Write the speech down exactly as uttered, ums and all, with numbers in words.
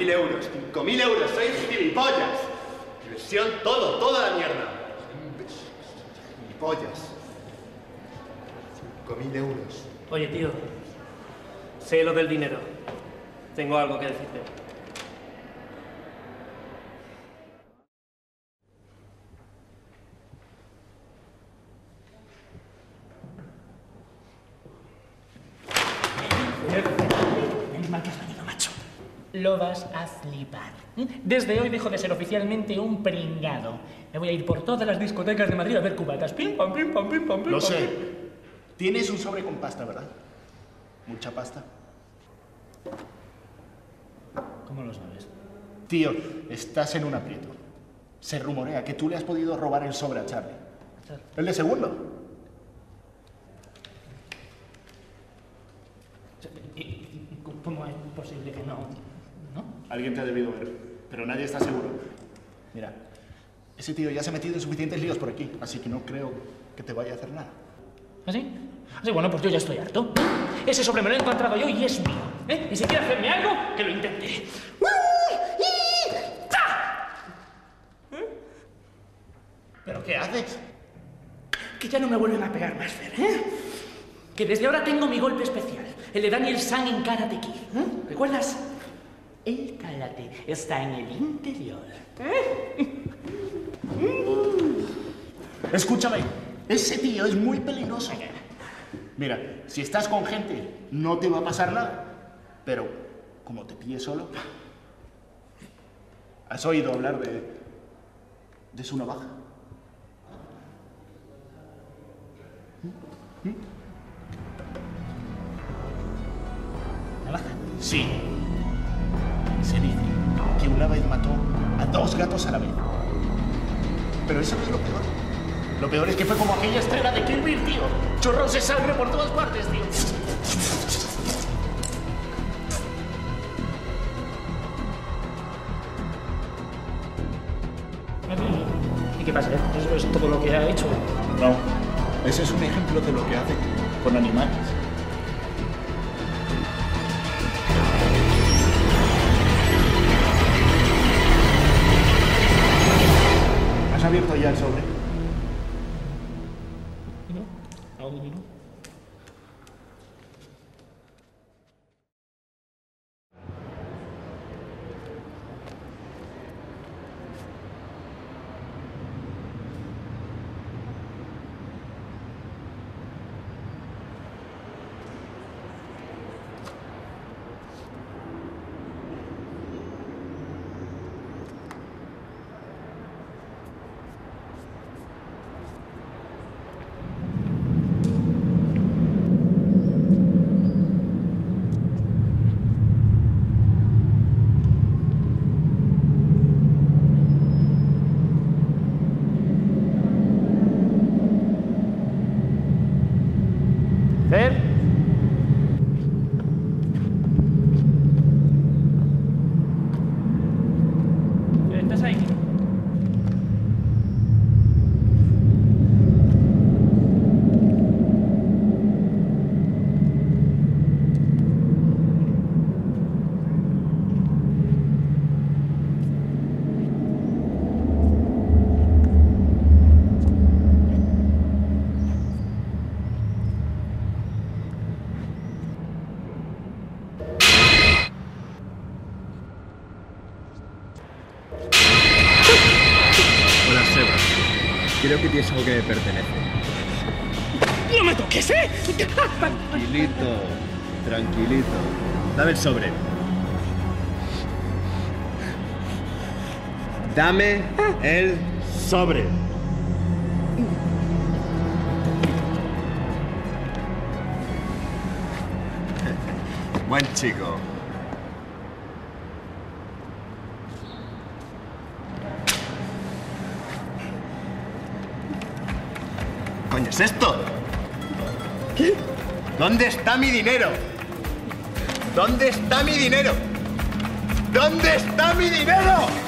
mil euros, cinco mil euros, sois gilipollas. Diversión, todo, toda la mierda. Gilipollas. cinco mil euros. Oye, tío, sé lo del dinero. Tengo algo que decirte. Menos mal que has venido, macho. Lo vas a flipar. Desde hoy dejo de ser oficialmente un pringado. Me voy a ir por todas las discotecas de Madrid a ver cubatas. Pim, pam, pim, pam, pim, pam, pim, Lo pam, sé. pim. Tienes un sobre con pasta, ¿verdad? ¿Mucha pasta? ¿Cómo lo sabes? Tío, estás en un aprieto. Se rumorea que tú le has podido robar el sobre a Charlie. ¿El de segundo? ¿Cómo es posible que no? ¿No? Alguien te ha debido ver, pero nadie está seguro. Mira, ese tío ya se ha metido en suficientes líos por aquí, así que no creo que te vaya a hacer nada. ¿Así? Así, bueno, pues yo ya estoy harto. Ese sobre me lo he encontrado yo y es mío. ¿Eh? Y si quiere hacerme algo, que lo intente. ¿Pero qué haces? Que ya no me vuelven a pegar más, Fer, ¿eh? Que desde ahora tengo mi golpe especial, el de Daniel San en Karate Kid. ¿Eh? ¿Recuerdas? El karate está en el interior. ¿Eh? Escúchame, ese tío es muy peligroso. Mira, si estás con gente, no te va a pasar nada. Pero, como te pille solo... ¿Has oído hablar de... de su navaja? ¿Navaja? Sí. Se dice que una vez mató a dos gatos a la vez. Pero eso no es lo peor. Lo peor es que fue como aquella estrella de Kill Bill, tío. Chorros de sangre por todas partes, tío. ¿Y qué pasa? ¿Eso es todo lo que ha hecho? No. Ese es un ejemplo de lo que hace con animales. ¿Has abierto ya el sobre? No, aún no. Fer. ¿Estás ahí? Hola, Seba. Creo que tienes algo que me pertenece. ¡No me toques, eh! Tranquilito, tranquilito. Dame el sobre. Dame el sobre. Buen chico. ¿Qué coño es esto? ¿Qué? ¿Dónde está mi dinero? ¿Dónde está mi dinero? ¿Dónde está mi dinero?